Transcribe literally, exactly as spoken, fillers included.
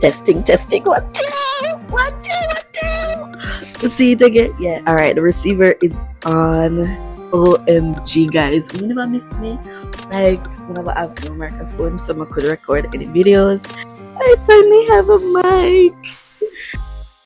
Testing, testing. One, two, one, two, one, two. See it again? Yeah. All right. The receiver is on. O M G, guys. You never miss me. Like, whenever I have no microphone, so I could record any videos. I finally have a mic.